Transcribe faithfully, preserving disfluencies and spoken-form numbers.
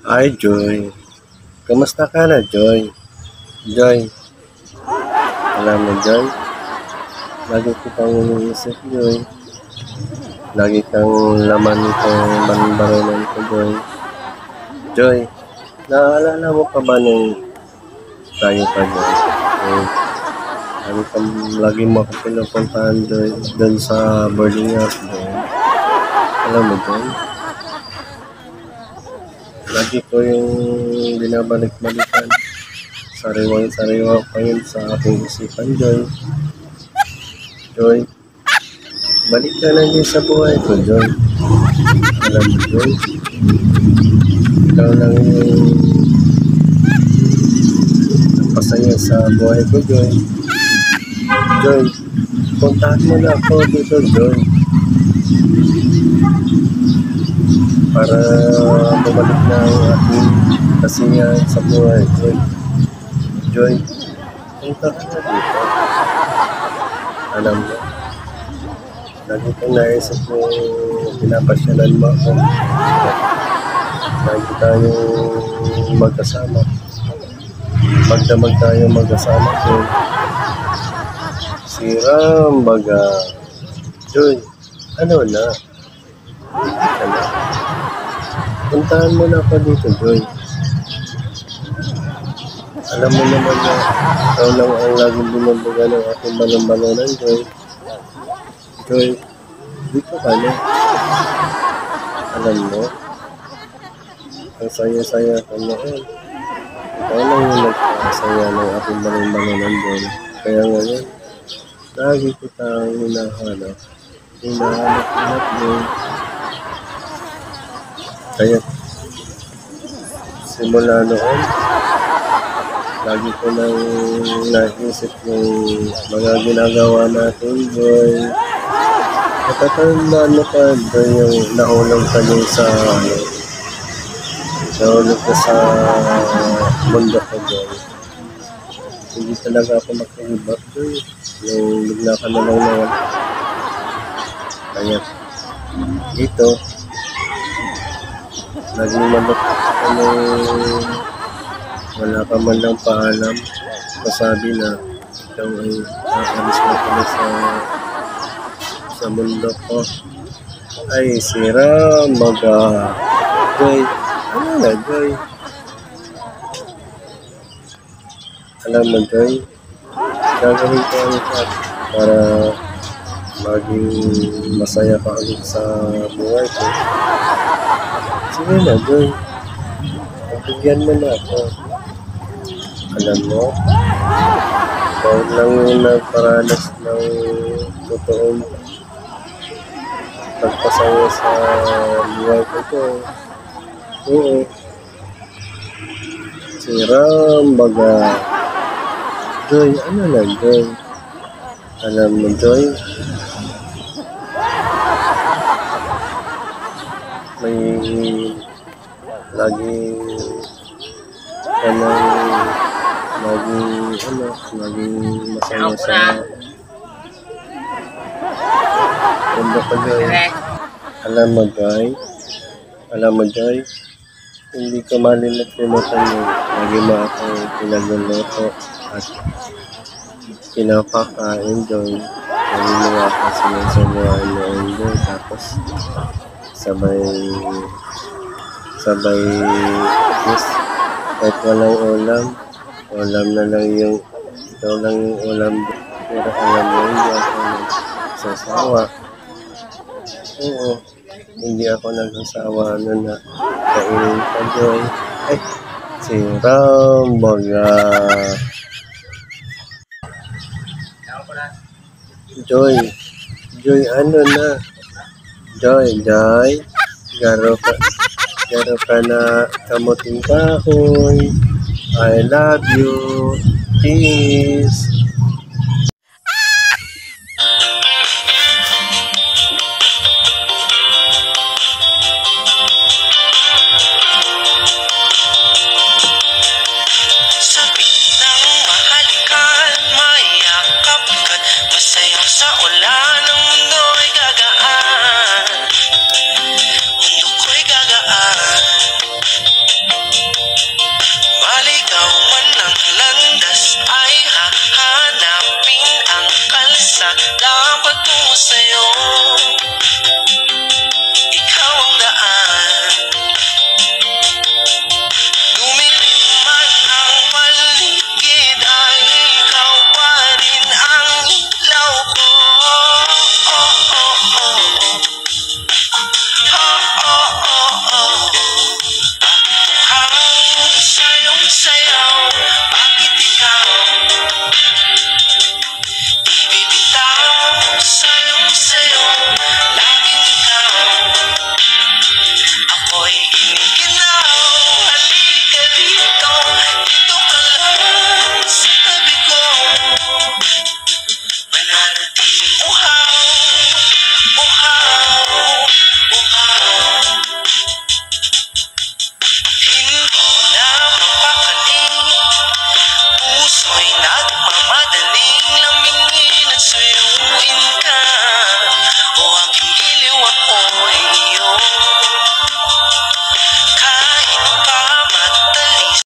Hi, Joy. Kamusta ka na, Joy? Joy, alam mo, Joy, lagi kitang iniisip, Joy. Lagi kang laman kong banbaronan ko, Joy. Joy, naalala mo pa ba nung tayo pa, Joy? Joy, lagi, kang, lagi mo ako pinupuntahan, Joy, doon sa boarding house, Joy. Alam mo, Joy, lagi ko yung binabalik-balikan. Sariwang-sariwa pa yun sa aking isipan, Joy. Joy, balik ka na din sa buhay ko, Joy. Alam mo, Joy, ikaw lang yung pasaya sa buhay ko, Joy. Joy, puntahan mo na ako dito, Joy. Para bumalik na ang aking kasiyahan sa buhay, Joy. Joy, punta ka na dito. Alam mo, lagi kong naisip yung pinapasyalan mo ako. Lagi tayong magkasama. Magdamag tayong magkasama, Joy. Siram, baga. Joy, ano na? Ano? Puntahan mo na ako dito, Joy. Alam mo naman na ikaw lang ang laging binabaga ng aking balon-balonan, Joy. Joy, dito ka na. Alam mo, ang saya-saya ko noon. Ikaw lang yung nagpasaya ng aking balon-balonan, Joy. Kaya ngayon, lagi kitang hinahanap. Hinahanap-hanap, Joy. Kaya, simula noon, lagi ko nang naisip yung mga ginagawa natin, Joy. Natatandaan mo pa, Joy, yung nahulog ka dun sa, ano, nahulog ka sa mundo ko, Joy. Hindi talaga ako makahibak, Joy. Yung bigla ka na lang naman. Kaya, dito, naging manok ka nung wala ka man lang paalam. Kasabi na ikaw ay aalis na kami sa sa mundo ko. Ay, sira, maga. Joy, ano na, Joy? Alam mo, Joy, gagawin ko ang lahat para maging masaya ka ulit sa buhay ko. Sige na, Joy. Pagbigyan mo na ako. Alam mo, ikaw lang yung nagparanas ng totoong pagpasaya sa buhay ko ko. Oo. Siram, baga. Joy, ano na, Joy? Alam mo, Joy, may laging ka nang laging ano, laging masaya sa mundo ko, Joy. Alam mo, Joy, alam mo, Joy, hindi ko malilimutan yung lagi mo ako pinagluluto at pinapakain, Joy. Lagi mo ako sinasabuhan noon, Joy. Tapos sabay sabay yes, kahit walang ulam, ulam na lang yung ikaw lang yung ulam, pero alam mo, hindi ako nagsasawa. Oo, hindi ako nagsasawa ano na kainin ka, Joy. Ay, siram, baga. Joy, Joy, ano na? Joy, Joy, garo ka, garo ka na kamuting kahoy. I love you, peace.